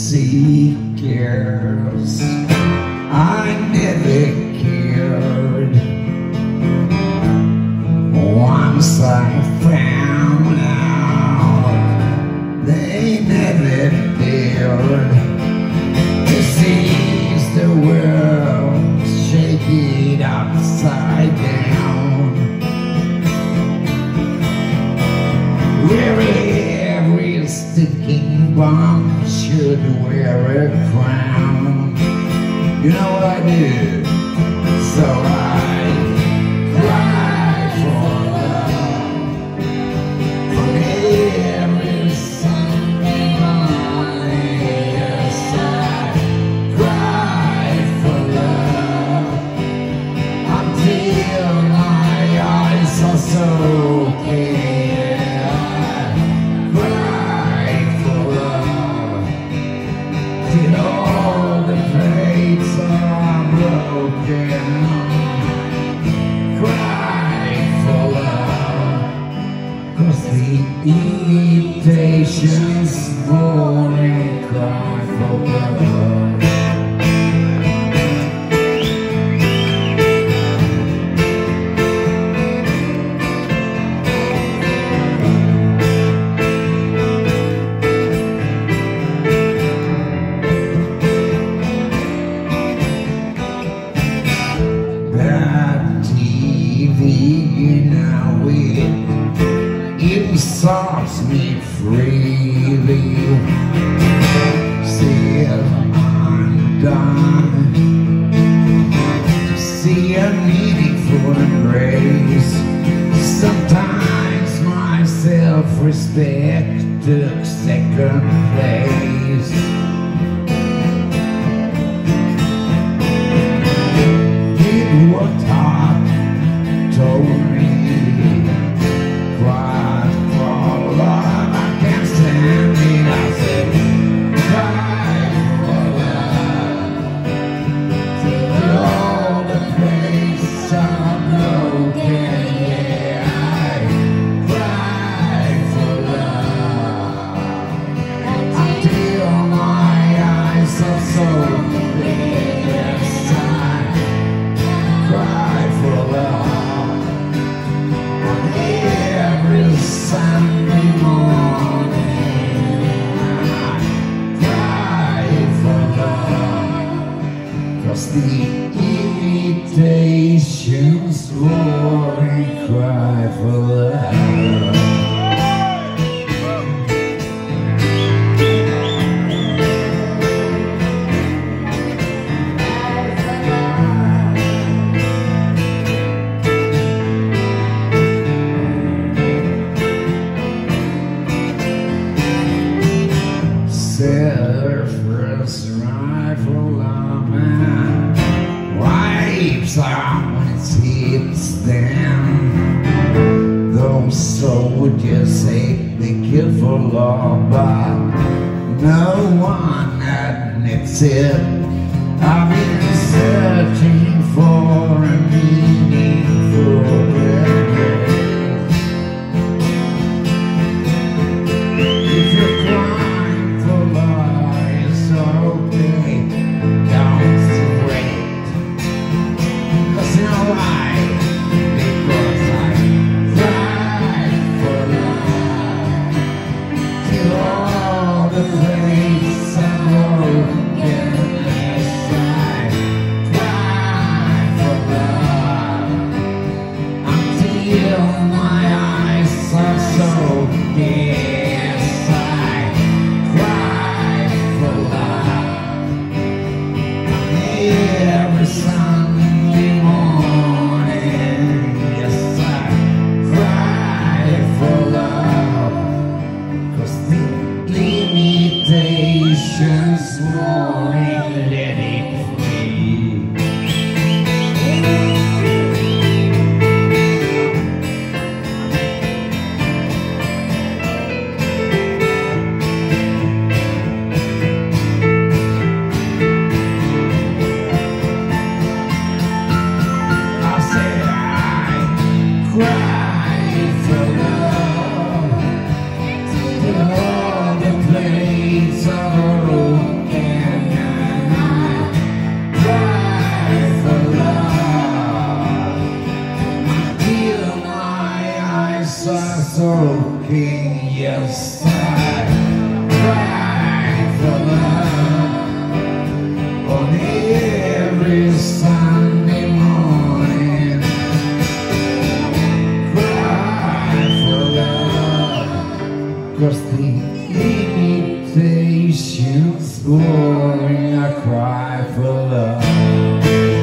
seekers. I never cared. Once I found out they never dared to seize the world, shake it upside down. Where every sticking bomb should wear a crown. You know what I do? So I cry for love for every Sunday morning. Yes, I cry for love until my eyes are so clear. I cry for love till all the plates are broken. Cry for love, 'cause the imitation's boring. Cry for love. That TV now it insults me freely. Still undone to see a meaningful embrace. Sometimes my self-respect took second place. What heart told me, cry for love, I can't stand it. I said, cry for love till all the places are broken. Yeah, I cry for love until my eyes are so clear. Yes, cry for love on every Sunday morning. Cry for love, 'cause the imitation's boring. Cry for love. Surfer's rifleman wipes out its hips then. Those soldiers say they kill for love, but no one admits it. I've been searching for a meaningful regret. If you're crying for love, it's okay, don't wait. 'Cause you know why? Because I cry for love till all the plates are broken. Yes, I cry for love until my eyes are so dead. Every Sunday morning, yes, I cry for love, 'cause the limitations won't let it free. Cry for love till all the plates are broken. side, crying for love on every Sunday morning, crying for love, 'cause the imitation's boring. I cry for love.